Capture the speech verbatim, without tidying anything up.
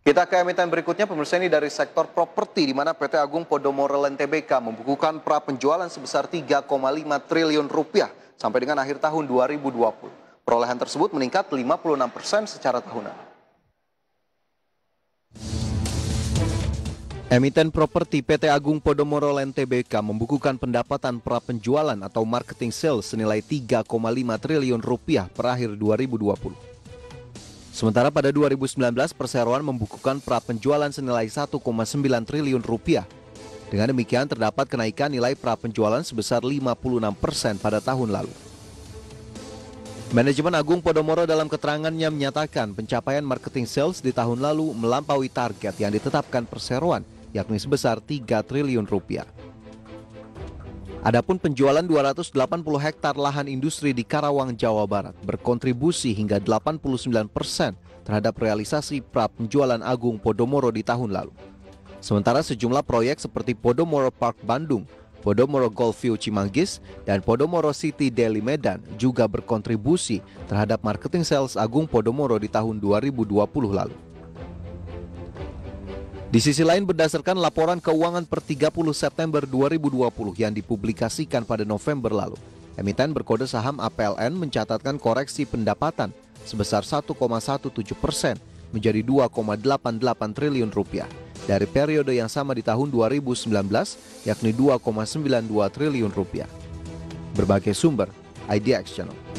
Kita ke emiten berikutnya, pemirsa, ini dari sektor properti, di mana P T Agung Podomoro Land Tbk membukukan pra penjualan sebesar tiga koma lima triliun rupiah sampai dengan akhir tahun dua ribu dua puluh. Perolehan tersebut meningkat lima puluh enam persen secara tahunan. Emiten properti P T Agung Podomoro Land Tbk membukukan pendapatan pra penjualan atau marketing sales senilai tiga koma lima triliun rupiah per akhir dua ribu dua puluh. Sementara pada dua ribu sembilan belas perseroan membukukan pra penjualan senilai satu koma sembilan triliun rupiah. Dengan demikian terdapat kenaikan nilai pra penjualan sebesar lima puluh enam persen pada tahun lalu. Manajemen Agung Podomoro dalam keterangannya menyatakan pencapaian marketing sales di tahun lalu melampaui target yang ditetapkan perseroan, yakni sebesar tiga triliun rupiah. Adapun penjualan dua ratus delapan puluh hektar lahan industri di Karawang, Jawa Barat berkontribusi hingga delapan puluh sembilan persen terhadap realisasi pra penjualan Agung Podomoro di tahun lalu. Sementara sejumlah proyek seperti Podomoro Park Bandung, Podomoro Golfview Cimanggis, dan Podomoro City Deli Medan juga berkontribusi terhadap marketing sales Agung Podomoro di tahun dua ribu dua puluh lalu. Di sisi lain, berdasarkan laporan keuangan per tiga puluh September dua ribu dua puluh yang dipublikasikan pada November lalu, emiten berkode saham A P L N mencatatkan koreksi pendapatan sebesar satu koma tujuh belas persen menjadi dua koma delapan delapan triliun rupiah dari periode yang sama di tahun dua ribu sembilan belas, yakni dua koma sembilan dua triliun rupiah. Berbagai sumber, I D X Channel.